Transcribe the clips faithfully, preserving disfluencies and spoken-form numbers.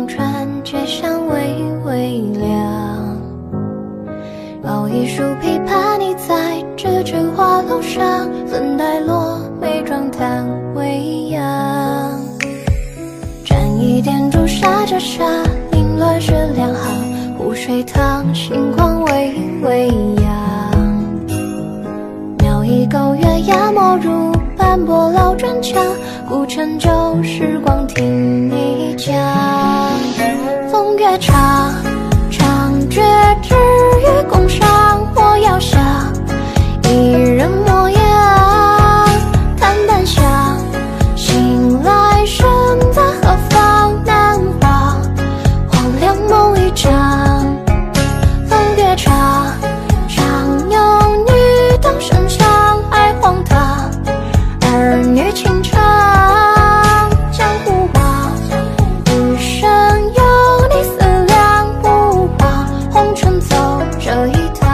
红船，街巷微微凉。摇一束琵琶，你在这枝花楼上，粉黛落眉妆叹微扬。沾一点朱砂这沙，凌乱是两行，湖水淌，星光微微扬。描一钩月牙，没入斑驳老砖墙，古陈旧时光听你讲。风月长，长绝止于宫上，我要想一人模样。叹淡香，醒来身在何方？难忘黄粱梦一场。风月长，常有女当身上，爱荒唐，儿女情长。江湖望，余生有你思量，不枉红尘走这一趟。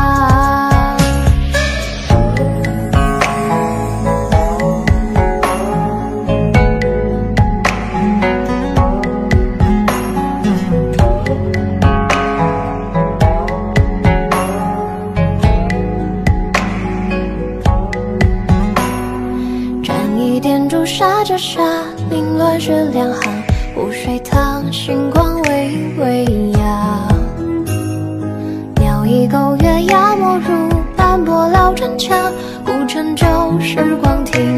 沾一点朱砂这沙，凌乱是两行，湖水淌，星光微微扬。描一钩月牙，没入斑驳老砖墙，古陈旧时光听